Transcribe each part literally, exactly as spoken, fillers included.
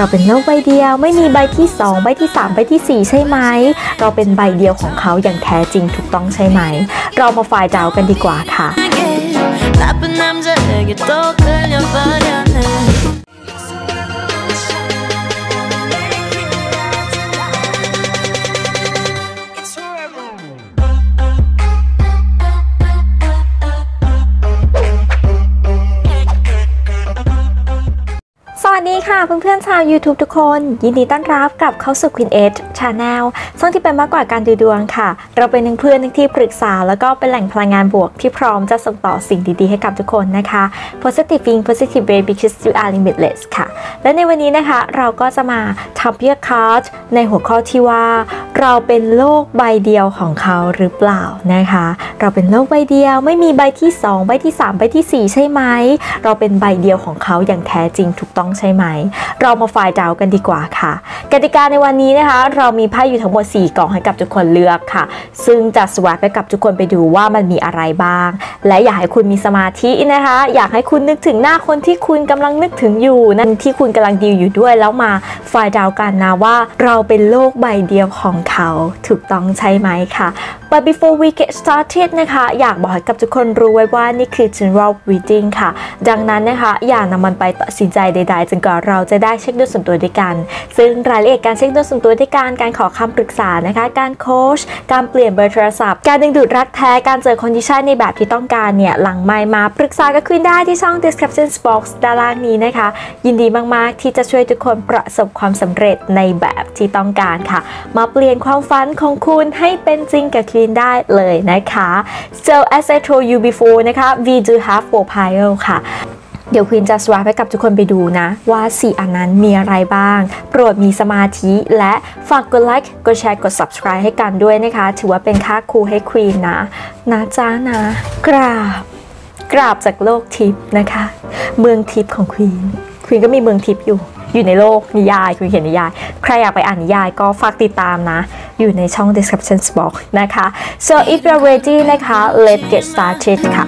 เราเป็นโลกใบเดียวไม่มีใบที่สองใบที่สามใบที่สี่ใช่ไหมเราเป็นใบเดียวของเขาอย่างแท้จริงถูกต้องใช่ไหมเรามาฝ่ายดาวกันดีกว่าค่ะสวัสดีค่ะเพื่อนๆชาว YouTube ทุกคนยินดีต้อนรับกลับเข้าสู่ Queen Edge Channel ช่องที่เป็นมากกว่าการดูดวงค่ะเราเป็นหนึ่งเพื่อนหนึ่งที่ปรึกษาแล้วก็เป็นแหล่งพลังงานบวกที่พร้อมจะส่งต่อสิ่งดีๆให้กับทุกคนนะคะ Positive Being Positive Way because you are limitless ค่ะและในวันนี้นะคะเราก็จะมาทำเพื่อคัสในหัวข้อที่ว่าเราเป็นโลกใบเดียวของเขาหรือเปล่านะคะเราเป็นโลกใบเดียวไม่มีใบที่สองใบที่สามใบที่สี่ใช่ไหมเราเป็นใบเดียวของเขาอย่างแท้จริงถูกต้องใช่ไหมเรามาฝ่ายดาวกันดีกว่าค่ะกติกาในวันนี้นะคะเรามีไพ่อยู่ทั้งหมดสี่กล่องให้กับทุกคนเลือกค่ะซึ่งจะสวาปให้กับทุกคนไปดูว่ามันมีอะไรบ้างและอยากให้คุณมีสมาธินะคะอยากให้คุณนึกถึงหน้าคนที่คุณกำลังนึกถึงอยู่นั่นที่คุณกำลังดีลอยู่ด้วยแล้วมาฝ่ายดาวกันนะว่าเราเป็นโลกใบเดียวของเขาถูกต้องใช่ไหมค่ะ But before we get started นะคะอยากบอกให้กับทุกคนรู้ไว้ว่านี่คือ general reading ค่ะดังนั้นนะคะอย่านำมันไปตัดสินใจใดๆจนกว่าเราจะได้เช็คดวงส่วนตัวด้วยกันซึ่งรายละเอียดการเช็คดวงส่วนตัวด้วยกันการขอคำปรึกษานะคะการโค้ชการเปลี่ยนเบอร์โทรศัพท์การดึงดูดรักแท้การเจอคนที่ใช่ในแบบที่ต้องการเนี่ยหลังไมค์มาปรึกษากับคุณได้ที่ช่อง description box ด้านล่างนี้นะคะยินดีมากๆที่จะช่วยทุกคนประสบความสำเร็จในแบบที่ต้องการค่ะมาเปลี่ยนความฝันของคุณให้เป็นจริงกับคุณได้เลยนะคะ so as I told you before นะคะ we do have four piles ค่ะเดี๋ยวควีนจะสวาปให้กับทุกคนไปดูนะว่าสี่อันนั้นมีอะไรบ้างโปรดมีสมาธิและฝากกดไลค์กดแชร์กด subscribe ให้กันด้วยนะคะถือว่าเป็นค่าครูให้ควีนนะนะจ้านะกราบกราบจากโลกทิพย์นะคะเมืองทิพย์ของควีนควีนก็มีเมืองทิพย์อยู่อยู่ในโลกนิยายคุณเขียนนิยายใครอยากไปอ่านนิยายก็ฝากติดตามนะอยู่ในช่อง description box นะคะ so if you're ready นะคะ let's get started ค่ะ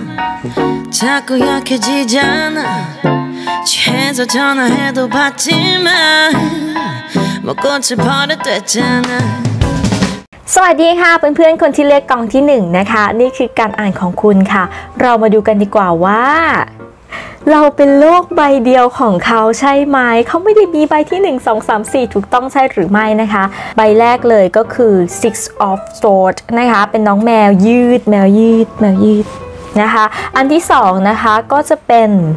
สวัสดีค่ะเพื่อนๆคนที่เลือกกล่องที่หนึ่งนะคะนี่คือการอ่านของคุณค่ะเรามาดูกันดีกว่าว่าเราเป็นโลกใบเดียวของเขาใช่ไหมเขาไม่ได้มีใบที่หนึ่ง สอง สาม สี่ถูกต้องใช่หรือไม่นะคะใบแรกเลยก็คือ six of swords นะคะเป็นน้องแมวยืดแมวยืดแมวยืดนะคะอันที่สองนะคะก็จะเป็น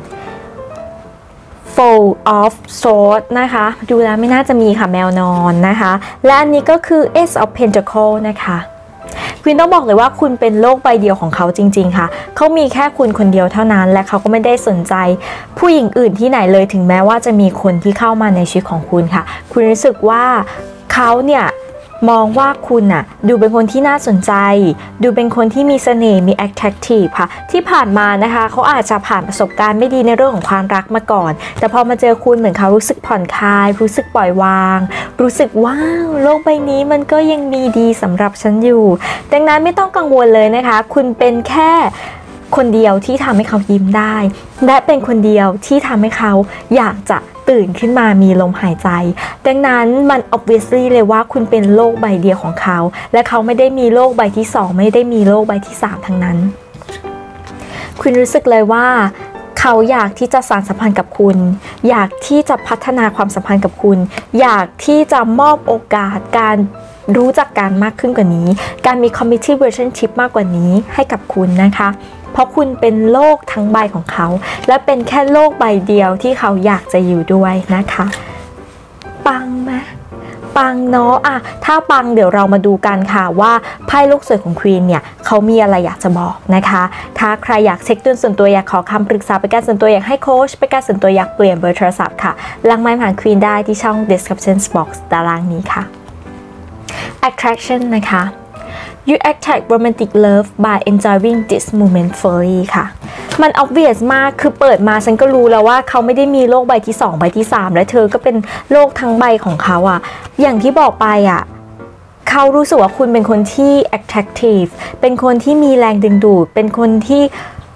four of swords นะคะดูแล้วไม่น่าจะมีค่ะแมวนอนนะคะและอันนี้ก็คือ ace of pentacles นะคะคุณต้องบอกเลยว่าคุณเป็นโลกใบเดียวของเขาจริงๆค่ะเขามีแค่คุณคนเดียวเท่านั้นและเขาก็ไม่ได้สนใจผู้หญิงอื่นที่ไหนเลยถึงแม้ว่าจะมีคนที่เข้ามาในชีวิตของคุณค่ะคุณรู้สึกว่าเขาเนี่ยมองว่าคุณน่ะดูเป็นคนที่น่าสนใจดูเป็นคนที่มีเสน่ห์มี attractive ค่ะที่ผ่านมานะคะเขาอาจจะผ่านประสบการณ์ไม่ดีในเรื่องของความรักมาก่อนแต่พอมาเจอคุณเหมือนเขารู้สึกผ่อนคลายรู้สึกปล่อยวางรู้สึกว้าวโลกใบนี้มันก็ยังมีดีสำหรับฉันอยู่ดังนั้นไม่ต้องกังวลเลยนะคะคุณเป็นแค่คนเดียวที่ทำให้เขายิ้มได้และเป็นคนเดียวที่ทำให้เขาอยากจะตื่นขึ้นมามีลมหายใจดังนั้นมัน obviously เลยว่าคุณเป็นโลกใบเดียวของเขาและเขาไม่ได้มีโลกใบที่สองไม่ได้มีโลกใบที่สามทั้งนั้นคุณรู้สึกเลยว่าเขาอยากที่จะสานสัมพันธ์กับคุณอยากที่จะพัฒนาความสัมพันธ์กับคุณอยากที่จะมอบโอกาสการรู้จักกันมากขึ้นกว่านี้การมี committed relationship มากกว่านี้ให้กับคุณนะคะเพราะคุณเป็นโลกทั้งใบของเขาและเป็นแค่โลกใบเดียวที่เขาอยากจะอยู่ด้วยนะคะปังไหมปังเนาะอะถ้าปังเดี๋ยวเรามาดูกันค่ะว่าไพ่ลูกเสือของควีนเนี่ยเขามีอะไรอยากจะบอกนะคะถ้าใครอยากเช็คดวงส่วนตัวอยากขอคำปรึกษาเป็นการส่วนตัวอยากให้โค้ชเป็นการส่วนตัวอยากเปลี่ยนเบอร์โทรศัพท์ค่ะหลังไมค์ผ่านควีนได้ที่ช่อง description box ด้านล่างนี้ค่ะ attraction นะคะ You attract romantic love by enjoying this moment fully ค่ะมัน obvious มากคือเปิดมาฉันก็รู้แล้วว่าเขาไม่ได้มีโลกใบที่สองใบที่สามและเธอก็เป็นโลกทั้งใบของเขาอะอย่างที่บอกไปอะเขารู้สึกว่าคุณเป็นคนที่ attractive เป็นคนที่มีแรงดึงดูดเป็นคนที่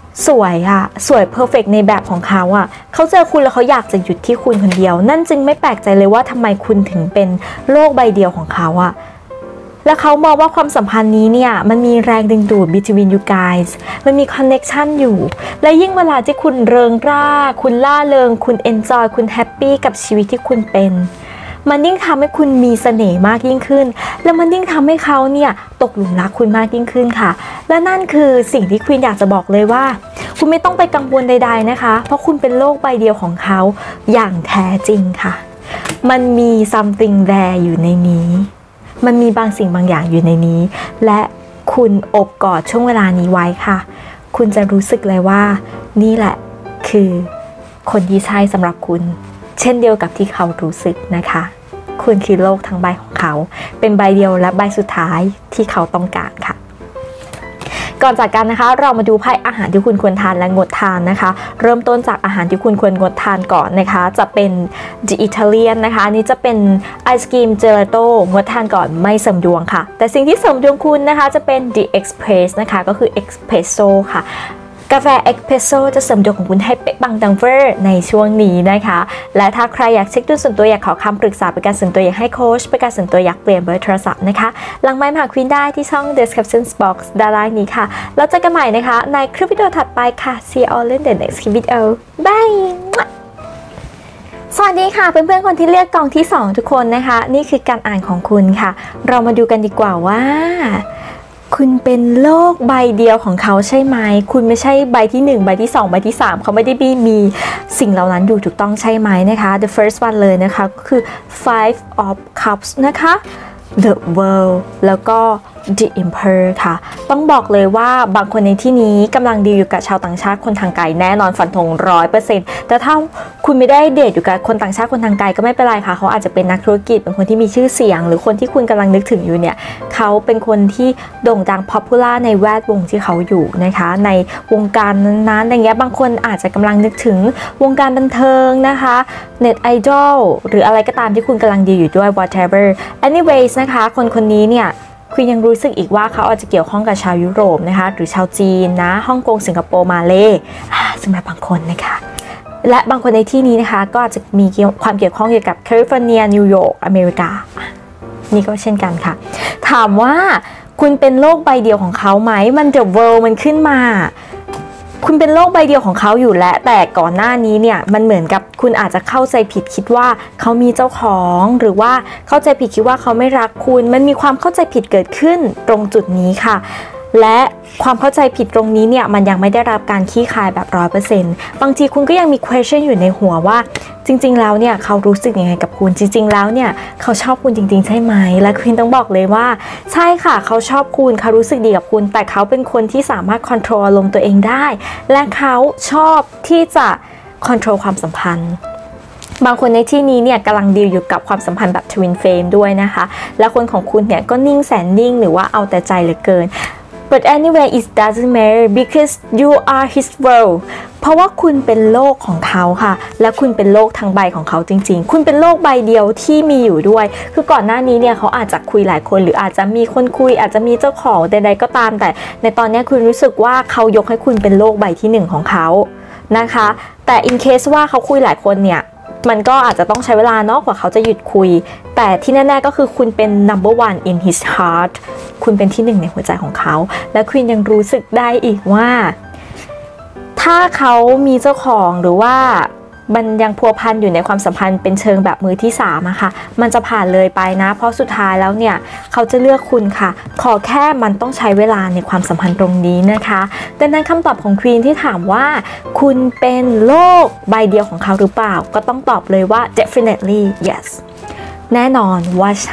สวยอะสวยเพอร์เฟกต์ในแบบของเขาอะเขาเจอคุณแล้วเขาอยากจะหยุดที่คุณคนเดียวนั่นจึงไม่แปลกใจเลยว่าทำไมคุณถึงเป็นโลกใบเดียวของเขาอะและเขามองว่าความสัมพันธ์นี้เนี่ยมันมีแรงดึงดูด between you guys มันมี connection อยู่และยิ่งเวลาที่คุณเริงร่าคุณล่าเริงคุณ enjoy คุณ happy กับชีวิตที่คุณเป็นมันยิ่งทำให้คุณมีเสน่ห์มากยิ่งขึ้นแล้วมันยิ่งทำให้เขาเนี่ยตกหลุมรักคุณมากยิ่งขึ้นค่ะและนั่นคือสิ่งที่ควีนอยากจะบอกเลยว่าคุณไม่ต้องไปกังวลใดๆนะคะเพราะคุณเป็นโลกใบเดียวของเขาอย่างแท้จริงค่ะมันมี something there อยู่ในนี้มันมีบางสิ่งบางอย่างอยู่ในนี้และคุณอบกอดช่วงเวลานี้ไว้ค่ะคุณจะรู้สึกเลยว่านี่แหละคือคนที่ใช่สำหรับคุณเช่นเดียวกับที่เขารู้สึกนะคะคุณคือโลกทั้งใบของเขาเป็นใบเดียวและใบสุดท้ายที่เขาต้องการค่ะก่อนจากกันนะคะเรามาดูไพ่อาหารที่คุณควรทานและงดทานนะคะเริ่มต้นจากอาหารที่คุณควรงดทานก่อนนะคะจะเป็น The Italian นะคะอันนี้จะเป็นไอศกรีมเจลาโต้งดทานก่อนไม่เสริมดวงค่ะแต่สิ่งที่เสริมดวงคุณนะคะจะเป็น The Express นะคะก็คือ Espresso ค่ะกาแฟเอ็กเพรสโซ่จะเสริมดวงของคุณให้เป๊ะปังดังเฟอร์ในช่วงนี้นะคะและถ้าใครอยากเช็คดูส่วนตัวอยากขอคำปรึกษาเป็นการส่วนตัวอยากให้โค้ชเป็นการส่วนตัวอยากเปลี่ยนเบอร์โทรศัพท์นะคะหลังไมค์มาหาควีนได้ที่ช่อง description box ด้านล่างนี้ค่ะแล้วเจอกันใหม่นะคะในคลิปวิดีโอถัดไปค่ะ see you all in the next video bye สวัสดีค่ะเพื่อนๆคนที่เลือกกองที่สองทุกคนนะคะนี่คือการอ่านของคุณค่ะเรามาดูกันดีกว่าว่าคุณเป็นโลกใบเดียวของเขาใช่ไหมคุณไม่ใช่ใบที่หนึ่งใบที่สองใบที่สามเขาไม่ได้มีสิ่งเหล่านั้นอยู่ถูกต้องใช่ไหมนะคะ the first one เลยนะคะก็คือ five of cups นะคะ the world แล้วก็ the emperor ค่ะต้องบอกเลยว่าบางคนในที่นี้กำลังดีอยู่กับชาวต่างชาติคนทางไกลแน่นอนฟันธง ร้อยเปอร์เซ็นต์ แต่ถ้าคุณไม่ได้เดทอยู่กับคนต่างชาติคนทางไกลก็ไม่เป็นไรค่ะเขาอาจจะเป็นนักธุรกิจเป็นคนที่มีชื่อเสียงหรือคนที่คุณกำลังนึกถึงอยู่เนี่ยเขาเป็นคนที่โด่งดัง popular ในแวดวงที่เขาอยู่นะคะในวงการนั้นๆอย่างเงี้ยบางคนอาจจะกำลังนึกถึงวงการบันเทิงนะคะเน็ตไอดอลหรืออะไรก็ตามที่คุณกำลังดีอยู่ด้วย whatever anyways นะคะคนคนนี้เนี่ยคุณยังรู้สึกอีกว่าเขาอาจจะเกี่ยวข้องกับชาวยุโรปนะคะหรือชาวจีนนะฮ่องกงสิงคโปร์มาเลย์สำหรับบางคนนะคะและบางคนในที่นี้นะคะก็อาจจะมีความเกี่ยวข้องเกี่ยวกับแคลิฟอร์เนียนิวยอร์กอเมริกานี่ก็เช่นกันค่ะถามว่าคุณเป็นโลกใบเดียวของเขาไหมมัน The World มันขึ้นมาคุณเป็นโลกใบเดียวของเขาอยู่แล้วแต่ก่อนหน้านี้เนี่ยมันเหมือนกับคุณอาจจะเข้าใจผิดคิดว่าเขามีเจ้าของหรือว่าเข้าใจผิดคิดว่าเขาไม่รักคุณมันมีความเข้าใจผิดเกิดขึ้นตรงจุดนี้ค่ะและความเข้าใจผิดตรงนี้เนี่ยมันยังไม่ได้รับการคลี่คลายแบบ ร้อยเปอร์เซ็นต์ บางทีคุณก็ยังมี question อยู่ในหัวว่าจริงๆแล้วเนี่ยเขารู้สึกยังไงกับคุณจริงๆแล้วเนี่ยเขาชอบคุณจริงๆใช่ไหมและคุณต้องบอกเลยว่าใช่ค่ะเขาชอบคุณเขารู้สึกดีกับคุณแต่เขาเป็นคนที่สามารถ control อารมณ์ตัวเองได้และเขาชอบที่จะ control ความสัมพันธ์บางคนในที่นี้เนี่ยกำลังดีลอยู่กับความสัมพันธ์แบบ twin flame ด้วยนะคะและคนของคุณเนี่ยก็นิ่งแสนนิ่งหรือว่าเอาแต่ใจเหลือเกินBut anyway it doesn't matter because you are his world เพราะว่าคุณเป็นโลกของเขาค่ะและคุณเป็นโลกทั้งใบของเขาจริงๆคุณเป็นโลกใบเดียวที่มีอยู่ด้วยคือก่อนหน้านี้เนี่ยเขาอาจจะคุยหลายคนหรืออาจจะมีคนคุยอาจจะมีเจ้าของใดๆก็ตามแต่ในตอนนี้คุณรู้สึกว่าเขายกให้คุณเป็นโลกใบที่หนึ่งของเขานะคะแต่ in case ว่าเขาคุยหลายคนเนี่ยมันก็อาจจะต้องใช้เวลาเนาะกว่าเขาจะหยุดคุยแต่ที่แน่ๆก็คือคุณเป็น number one in his heart คุณเป็นที่หนึ่งในหัวใจของเขาและคุณยังรู้สึกได้อีกว่าถ้าเขามีเจ้าของหรือว่ามันยังพัวพันอยู่ในความสัมพันธ์เป็นเชิงแบบมือที่สามอะค่ะมันจะผ่านเลยไปนะเพราะสุดท้ายแล้วเนี่ยเขาจะเลือกคุณค่ะขอแค่มันต้องใช้เวลาในความสัมพันธ์ตรงนี้นะคะดังนั้นคำตอบของควีนที่ถามว่าคุณเป็นโลกใบเดียวของเขาหรือเปล่าก็ต้องตอบเลยว่า definitely yes แน่นอนว่าใช่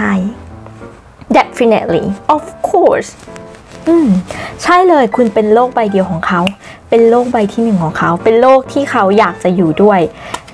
definitely of course อืมใช่เลยคุณเป็นโลกใบเดียวของเขาเป็นโลกใบที่หนึ่งของเขาเป็นโลกที่เขาอยากจะอยู่ด้วย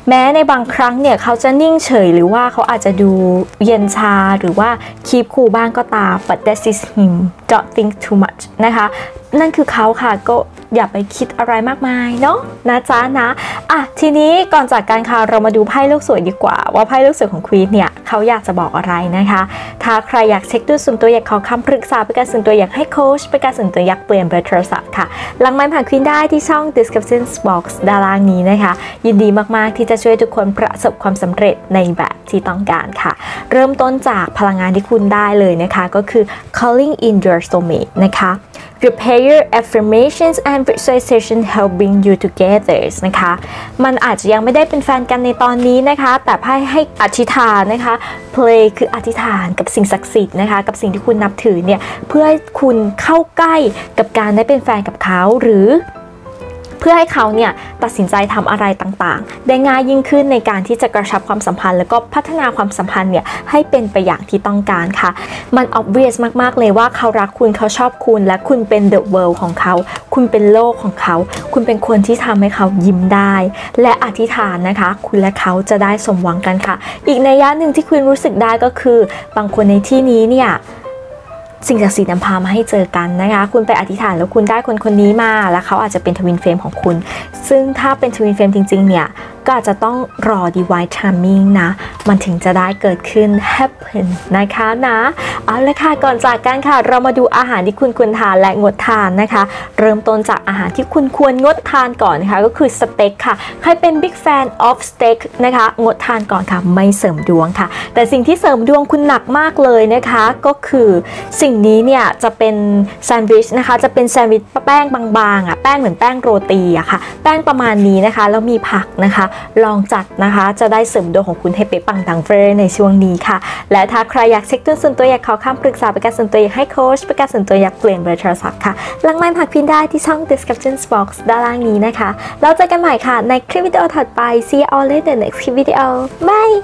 แม้ในบางครั้งเนี่ยเขาจะนิ่งเฉยหรือว่าเขาอาจจะดูเย็นชาหรือว่าคีปคูลบ้างก็ตาม but that is him don't think too much นะคะนั่นคือเขาค่ะก็อย่าไปคิดอะไรมากมายเนาะนะจ๊ะนะอ่ะทีนี้ก่อนจากการค่ะเรามาดูไพ่โลกสวยดีกว่าว่าไพ่โลกสวยของควีนเนี่ยเขาอยากจะบอกอะไรนะคะถ้าใครอยากเช็คดูส่วนตัวอยากขอคำปรึกษาเป็นการส่วนตัวอยากให้โค้ชเป็นการส่วนตัวอยากเปลี่ยนเบอร์โทรศัพท์ค่ะหลังไมค์ผ่านควีนได้ที่ช่อง description box ด้านล่างนี้นะคะยินดีมากๆที่จะช่วยทุกคนประสบความสำเร็จในแบบที่ต้องการค่ะเริ่มต้นจากพลังงานที่คุณได้เลยนะคะก็คือ calling in your soulmate นะคะ Your prayer affirmations and visualization help bring you together นะคะมันอาจจะยังไม่ได้เป็นแฟนกันในตอนนี้นะคะแต่ไพ่ให้อธิษฐานนะคะ Pray คืออธิษฐานกับสิ่งศักดิ์สิทธิ์นะคะกับสิ่งที่คุณนับถือเนี่ยเพื่อให้คุณเข้าใกล้กับการได้เป็นแฟนกับเขาหรือเพื่อให้เขาเนี่ยตัดสินใจทำอะไรต่างๆได้ง่ายยิ่งขึ้นในการที่จะกระชับความสัมพันธ์แล้วก็พัฒนาความสัมพันธ์เนี่ยให้เป็นไปอย่างที่ต้องการค่ะมัน obvious มากๆเลยว่าเขารักคุณเขาชอบคุณและคุณเป็น the world ของเขาคุณเป็นโลกของเขาคุณเป็นคนที่ทำให้เขายิ้มได้และอธิษฐานนะคะคุณและเขาจะได้สมหวังกันค่ะอีกนัยยะหนึ่งที่คุณรู้สึกได้ก็คือบางคนในที่นี้เนี่ยสิ่งศักดิ์สิทธิ์นำพามาให้เจอกันนะคะคุณไปอธิษฐานแล้วคุณได้คนคนนี้มาแล้วเขาอาจจะเป็นทวินเฟรมของคุณซึ่งถ้าเป็นทวินเฟรมจริงๆเนี่ยก็อาจจะต้องรอ divine timing นะมันถึงจะได้เกิดขึ้น happen นะคะนะเอาละค่ะก่อนจากกันค่ะเรามาดูอาหารที่คุณควรทานและงดทานนะคะเริ่มต้นจากอาหารที่คุณควรงดทานก่อนนะคะก็คือสเต็กค่ะใครเป็น big fan of steak นะคะงดทานก่อนค่ะไม่เสริมดวงค่ะแต่สิ่งที่เสริมดวงคุณหนักมากเลยนะคะก็คือสิ่งนี้เนี่ยจะเป็นแซนด์วิชนะคะจะเป็นแซนด์วิชแป้งบางๆอ่ะแป้งเหมือนแป้งโรตีอะค่ะแป้งประมาณนี้นะคะแล้วมีผักนะคะลองจัดนะคะจะได้เสริมดวงของคุณให้เป๊ะปังดังเฟรในช่วงนี้ค่ะและถ้าใครอยากเช็คตัวส่วนตัวอยากขอคำปรึกษาเป็นการส่วนตัวอยากให้โค้ชเป็นการส่วนตัวอยากเปลี่ยนเบอร์โทรศัพท์ค่ะหลังไมค์ผ่านพินได้ที่ช่อง description box ด้านล่างนี้นะคะแล้วเจอกันใหม่ค่ะในคลิปวิดีโอถัดไป see you all later next video bye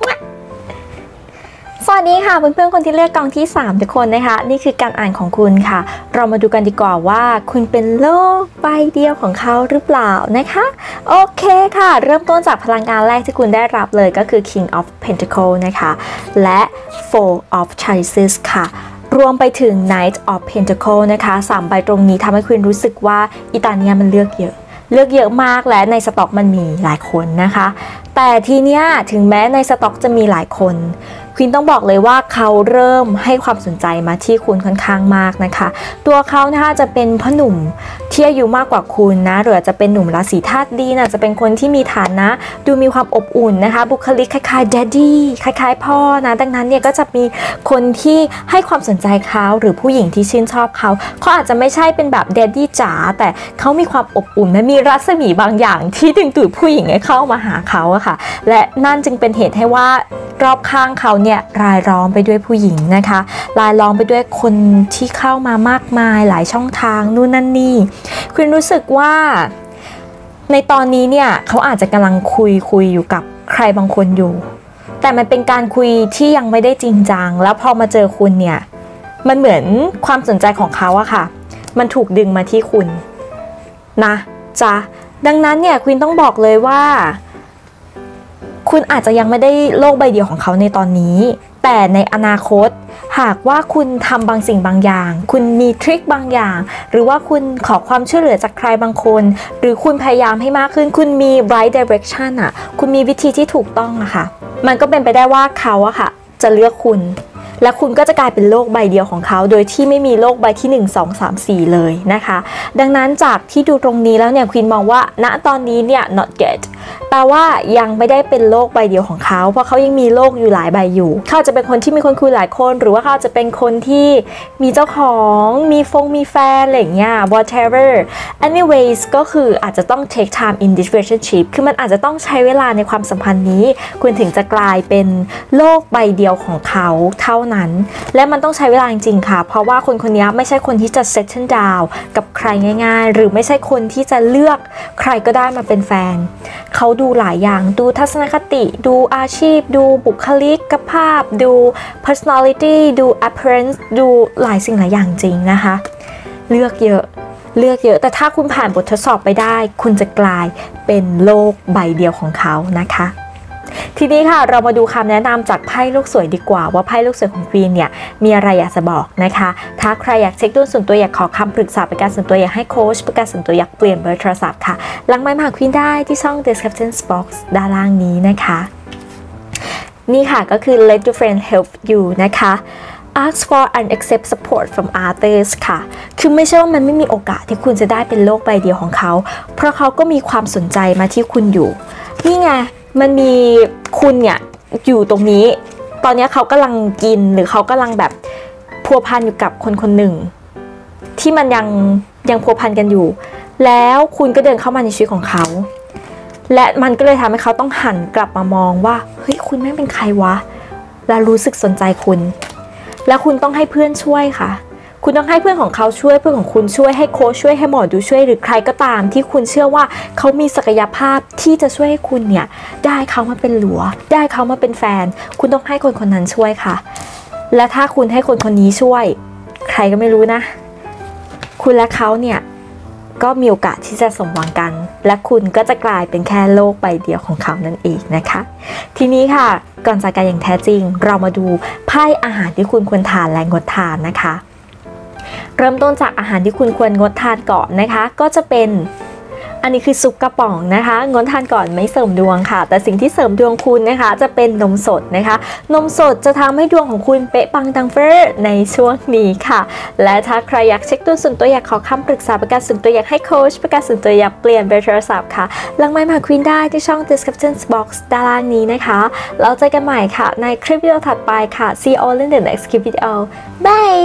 สวัสดีค่ะเพื่อนๆคนที่เลือกกองที่สามทุกคนนะคะนี่คือการอ่านของคุณค่ะเรามาดูกันดีกว่าว่าคุณเป็นโลกใบเดียวของเขาหรือเปล่านะคะโอเคค่ะเริ่มต้นจากพลังงานแรกที่คุณได้รับเลยก็คือ King of Pentacles นะคะและ Four of Chalices ค่ะรวมไปถึง Knight of Pentacles นะคะสามใบตรงนี้ทำให้คุณรู้สึกว่าอิตาเนียมันเลือกเยอะเลือกเยอะมากและในสต็อกมันมีหลายคนนะคะแต่ทีเนี้ยถึงแม้ในสต็อกจะมีหลายคนควีนต้องบอกเลยว่าเขาเริ่มให้ความสนใจมาที่คุณค่อนข้างมากนะคะตัวเขานะคะจะเป็นพ่อหนุ่มที่อายุมากกว่าคุณนะหรือจะเป็นหนุ่มราศีธาตุดีนะจะเป็นคนที่มีฐานะดูมีความอบอุ่นนะคะบุคลิกคล้ายๆ daddy คล้ายๆพ่อนะดังนั้นเนี่ยก็จะมีคนที่ให้ความสนใจเขาหรือผู้หญิงที่ชื่นชอบเขาเขาอาจจะไม่ใช่เป็นแบบ daddy จ๋าแต่เขามีความอบอุ่นและมีรัศมีบางอย่างที่ดึงดูดผู้หญิงให้เข้ามาหาเขาอะค่ะและนั่นจึงเป็นเหตุให้ว่ารอบข้างเขาเนี่ยรายล้อมไปด้วยผู้หญิงนะคะรายล้อมไปด้วยคนที่เข้ามามากมายหลายช่องทางนู่นนั่นนี่คุณรู้สึกว่าในตอนนี้เนี่ยเขาอาจจะกำลังคุยคุยอยู่กับใครบางคนอยู่แต่มันเป็นการคุยที่ยังไม่ได้จริงจังแล้วพอมาเจอคุณเนี่ยมันเหมือนความสนใจของเขาอะค่ะมันถูกดึงมาที่คุณนะจ๊ะดังนั้นเนี่ยคุณต้องบอกเลยว่าคุณอาจจะยังไม่ได้โลกใบเดียวของเขาในตอนนี้แต่ในอนาคตหากว่าคุณทำบางสิ่งบางอย่างคุณมีทริคบางอย่างหรือว่าคุณขอความช่วยเหลือจากใครบางคนหรือคุณพยายามให้มากขึ้นคุณมี right direction อ่ะคุณมีวิธีที่ถูกต้องอะค่ะมันก็เป็นไปได้ว่าเขาอะค่ะจะเลือกคุณและคุณก็จะกลายเป็นโลกใบเดียวของเขาโดยที่ไม่มีโลกใบที่หนึ่ง สอง สาม สี่เลยนะคะดังนั้นจากที่ดูตรงนี้แล้วเนี่ยควีนมองว่าณตอนนี้เนี่ย not yet แปลว่ายังไม่ได้เป็นโลกใบเดียวของเขาเพราะเขายังมีโลกอยู่หลายใบอยู่เขาจะเป็นคนที่มีคนคุยหลายคนหรือว่าเขาจะเป็นคนที่มีเจ้าของมีฟงมีแฟนอะไรอย่างเงี้ย whatever anyways ก็คืออาจจะต้อง take time in this relationship คือมันอาจจะต้องใช้เวลาในความสัมพันธ์นี้คุณถึงจะกลายเป็นโลกใบเดียวของเขาเท่านั้นและมันต้องใช้เวลาจริงๆค่ะเพราะว่าคนคนนี้ไม่ใช่คนที่จะ settle down กับใครง่ายๆหรือไม่ใช่คนที่จะเลือกใครก็ได้มาเป็นแฟนเขาดูหลายอย่างดูทัศนคติดูอาชีพดูบุคลิกภาพดู personality ดู appearance ดูหลายสิ่งหลายอย่างจริงนะคะเลือกเยอะเลือกเยอะแต่ถ้าคุณผ่านบททดสอบไปได้คุณจะกลายเป็นโลกใบเดียวของเขานะคะทีนี้ค่ะเรามาดูคำแนะนำจากไพ่โลกสวยดีกว่าว่าไพ่โลกสวยของควีนเนี่ยมีอะไรอยากจะบอกนะคะถ้าใครอยากเช็คดวงส่วนตัวอยากขอคำปรึกษาเป็นการส่วนตัวอยากให้โค้ชเป็นการส่วนตัวอยากเปลี่ยนเบอร์โทรศัพท์ค่ะหลังไมค์มาหาควีนได้ที่ช่อง description box ด้านล่างนี้นะคะนี่ค่ะก็คือ let your friend help you นะคะ ask for and accept support from others ค่ะคือไม่ใช่ว่ามันไม่มีโอกาสที่คุณจะได้เป็นโลกใบเดียวของเขาเพราะเขาก็มีความสนใจมาที่คุณอยู่นี่ไงมันมีคุณเนี่ยอยู่ตรงนี้ตอนนี้เขากำลังกินหรือเขากำลังแบบพัวพันอยู่กับคนคนหนึ่งที่มันยังยังพัวพันกันอยู่แล้วคุณก็เดินเข้ามาในชีวิตของเขาและมันก็เลยทำให้เขาต้องหันกลับมามองว่าเฮ้ยคุณแม่งเป็นใครวะแล้วรู้สึกสนใจคุณแล้วคุณต้องให้เพื่อนช่วยค่ะคุณต้องให้เพื่อนของเขาช่วยเพื่อนของคุณช่วยให้โค้ชช่วยให้หมอดูช่วยหรือใครก็ตามที่คุณเชื่อว่าเขามีศักยภาพที่จะช่วยให้คุณเนี่ยได้เขามาเป็นหลัวได้เขามาเป็นแฟนคุณต้องให้คนคนนั้นช่วยค่ะและถ้าคุณให้คนคนนี้ช่วยใครก็ไม่รู้นะคุณและเขาเนี่ยก็มีโอกาสที่จะสมหวังกันและคุณก็จะกลายเป็นแค่โลกใบเดียวของเขานั่นเองนะคะทีนี้ค่ะก่อนจากกันอย่างแท้จริงเรามาดูไพ่อาหารที่คุณควรทานและงดทานนะคะเริ่มต้นจากอาหารที่คุณควรงดทานก่อนนะคะก็จะเป็นอันนี้คือซุปกระป๋องนะคะงดทานก่อนไม่เสริมดวงค่ะแต่สิ่งที่เสริมดวงคุณนะคะจะเป็นนมสดนะคะนมสดจะทำให้ดวงของคุณเป๊ะปังดังเฟ้อในช่วงนี้ค่ะและถ้าใครอยากเช็คตัวส่วนตัวอยากขอคำปรึกษาประกันส่วนตัวอยากให้โค้ชประกันส่วนตัวอยากเปลี่ยนเบอร์โทรศัพท์ค่ะหลังไมค์มาควีนได้ที่ช่อง description box ด้านล่างนี้นะคะแล้วเจอกันใหม่ค่ะในคลิปวิดีโอถัดไปค่ะ see you all in the next video bye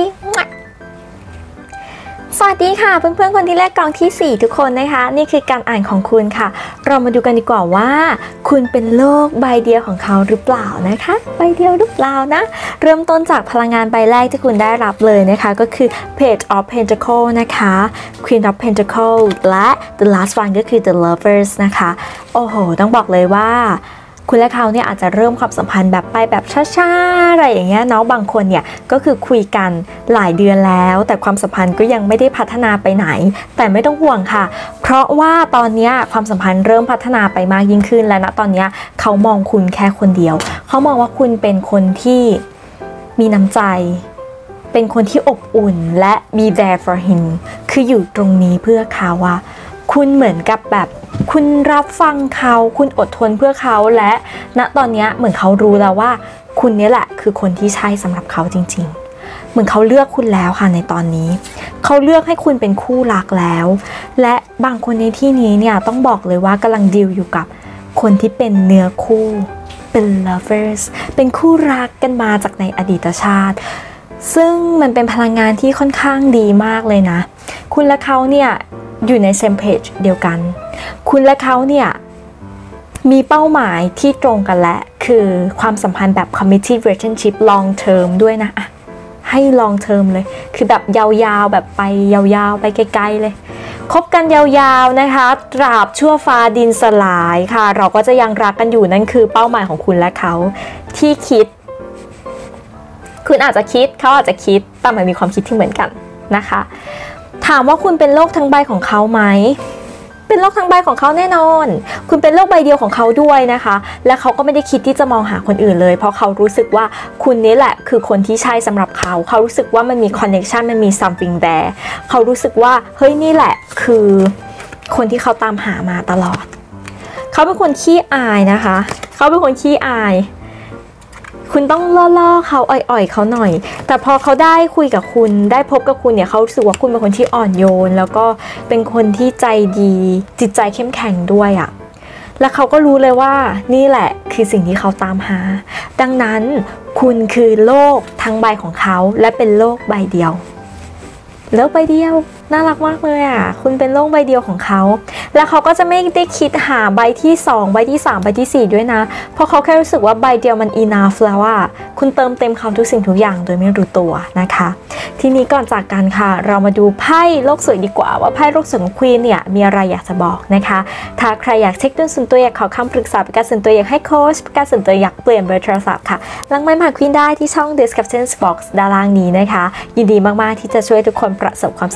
สวัสดีค่ะเพื่อนๆคนที่แรกกองที่สี่ทุกคนนะคะนี่คือการอ่านของคุณค่ะเรามาดูกันดีกว่าว่าคุณเป็นโลกใบเดียวของเขาหรือเปล่านะคะใบเดียวหรือเปล่านะเริ่มต้นจากพลังงานใบแรกที่คุณได้รับเลยนะคะก็คือ Page of Pentacles นะคะ Queen of Pentacles และ The Last One ก็คือ The Lovers นะคะโอ้โหต้องบอกเลยว่าคุณและเขาเนี่ยอาจจะเริ่มความสัมพันธ์แบบไปแบบช้าๆอะไรอย่างเงี้ยเนาะบางคนเนี่ยก็คือคุยกันหลายเดือนแล้วแต่ความสัมพันธ์ก็ยังไม่ได้พัฒนาไปไหนแต่ไม่ต้องห่วงค่ะเพราะว่าตอนนี้ความสัมพันธ์เริ่มพัฒนาไปมากยิ่งขึ้นและณตอนนี้เขามองคุณแค่คนเดียวเขามองว่าคุณเป็นคนที่มีน้ำใจเป็นคนที่อบอุ่นและ be there for him คืออยู่ตรงนี้เพื่อเขาว่าคุณเหมือนกับแบบคุณรับฟังเขาคุณอดทนเพื่อเขาและณตอนนี้เหมือนเขารู้แล้วว่าคุณนี่แหละคือคนที่ใช่สำหรับเขาจริงๆเหมือนเขาเลือกคุณแล้วค่ะในตอนนี้เขาเลือกให้คุณเป็นคู่รักแล้วและบางคนในที่นี้เนี่ยต้องบอกเลยว่ากำลังดีลอยู่กับคนที่เป็นเนื้อคู่เป็น lovers เป็นคู่รักกันมาจากในอดีตชาติซึ่งมันเป็นพลังงานที่ค่อนข้างดีมากเลยนะคุณและเขาเนี่ยอยู่ใน same page เดียวกันคุณและเขาเนี่ยมีเป้าหมายที่ตรงกันและคือความสัมพันธ์แบบ committed relationship long term ด้วยนะอะให้ long term เลยคือแบบยาวๆแบบไปยาวๆไปไกลๆเลยคบกันยาวๆนะคะตราบชั่วฟ้าดินสลายค่ะเราก็จะยังรักกันอยู่นั่นคือเป้าหมายของคุณและเขาที่คิดคุณอาจจะคิดเขาอาจจะคิดแต่มันมีความคิดที่เหมือนกันนะคะถามว่าคุณเป็นโลกทั้งใบของเขาไหมเป็นโลกทั้งใบของเขาแน่นอนคุณเป็นโลกใบเดียวของเขาด้วยนะคะและเขาก็ไม่ได้คิดที่จะมองหาคนอื่นเลยเพราะเขารู้สึกว่าคุณนี่แหละคือคนที่ใช่สำหรับเขาเขารู้สึกว่ามันมี connection มันมี something there เขารู้สึกว่าเฮ้ยนี่แหละคือคนที่เขาตามหามาตลอดเขาเป็นคนขี้อายนะคะเขาเป็นคนขี้อายคุณต้องล่อๆเขาอ่อยๆเขาหน่อยแต่พอเขาได้คุยกับคุณได้พบกับคุณเนี่ยเขารู้สึกว่าคุณเป็นคนที่อ่อนโยนแล้วก็เป็นคนที่ใจดีจิตใจเข้มแข็งด้วยอะและเขาก็รู้เลยว่านี่แหละคือสิ่งที่เขาตามหาดังนั้นคุณคือโลกทั้งใบของเขาและเป็นโลกใบเดียวโลกใบเดียวน่ารักมากเลยอ่ะคุณเป็นโลกใบเดียวของเขาแล้วเขาก็จะไม่ได้คิดหาใบที่สองใบที่สามใบที่สี่ด้วยนะเพราะเขาแค่รู้สึกว่าใบเดียวมัน enough แล้วว่าคุณเติมเต็มเขาทุกสิ่งทุกอย่างโดยไม่รู้ตัวนะคะทีนี้ก่อนจากกันค่ะเรามาดูไพ่โลกสวยดีกว่าว่าไพ่โลกสวยของควีนเนี่ยมีอะไรอยากจะบอกนะคะถ้าใครอยากเช็คดวงส่วนตัวอยากขอคำปรึกษาประกันส่วนตัวอยากให้โค้ชประกันส่วนตัวอยากเปลี่ยนเบอร์โทรศัพท์ค่ะหลังไมค์มาหาควีนได้ที่ช่อง description box ด้านล่างนี้นะคะยินดีมากๆที่จะช่วยทุกคนประสบความสำเร็จ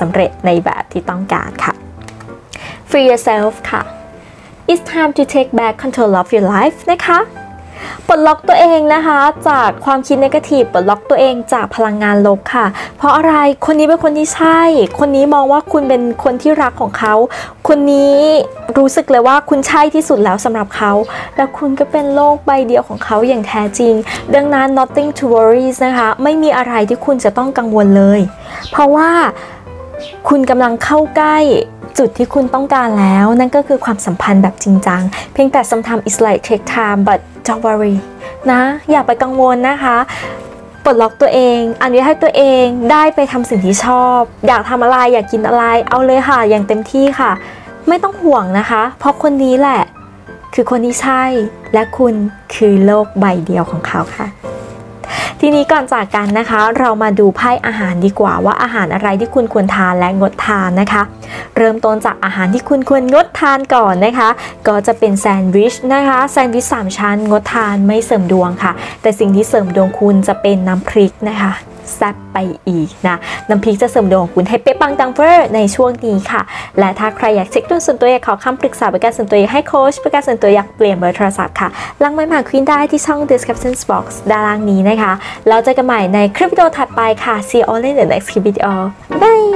ในแบบที่ต้องการค่ะ Free yourself ค่ะ It's time to take back control of your life นะคะปลดล็อกตัวเองนะคะจากความคิดเนกาทีฟปลดล็อกตัวเองจากพลังงานลบค่ะเพราะอะไรคนนี้เป็นคนที่ใช่คนนี้มองว่าคุณเป็นคนที่รักของเขาคนนี้รู้สึกเลยว่าคุณใช่ที่สุดแล้วสำหรับเขาแล้วคุณก็เป็นโลกใบเดียวของเขาอย่างแท้จริงดังนั้น nothing to worry นะคะไม่มีอะไรที่คุณจะต้องกังวลเลยเพราะว่าคุณกำลังเข้าใกล้จุดที่คุณต้องการแล้วนั่นก็คือความสัมพันธ์แบบจริงจังเพียงแต่ sometimes it's like take time but don't worry นะอย่าไปกังวลนะคะปลดล็อกตัวเองอนุญาตให้ตัวเองได้ไปทำสิ่งที่ชอบอยากทำอะไรอยากกินอะไรเอาเลยค่ะอย่างเต็มที่ค่ะไม่ต้องห่วงนะคะเพราะคนนี้แหละคือคนที่ใช่และคุณคือโลกใบเดียวของเขาค่ะทีนี้ก่อนจากกันนะคะเรามาดูไพ่อาหารดีกว่าว่าอาหารอะไรที่คุณควรทานและงดทานนะคะเริ่มต้นจากอาหารที่คุณควรงดทานก่อนนะคะก็จะเป็นแซนด์วิชนะคะแซนด์วิชสามชั้นงดทานไม่เสริมดวงค่ะแต่สิ่งที่เสริมดวงคุณจะเป็นน้ำพริกนะคะแซ่บไปอีกนะน้ำพริกจะเสริมดวงคุณให้เป๊ะปังดังเฟ้อในช่วงนี้ค่ะและถ้าใครอยากเช็คดวงส่วนตัวอยากขอคำปรึกษาบริการส่วนตัวอยากให้โค้ชบริการส่วนตัวอยากเปลี่ยนเบอร์โทรศัพท์ค่ะลังไม้ผ่านควีนได้ที่ช่อง description box ด้านล่างนี้นะคะแล้วเจอกันใหม่ในคลิปวิดีโอถัดไปค่ะ see you all in the next video bye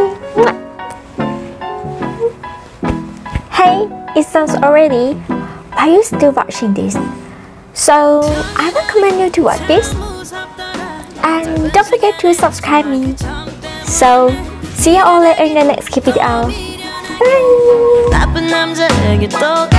hey it's done already why are you still watching this so I recommend you to watch this and don't forget to subscribe me so see you all later in the next video bye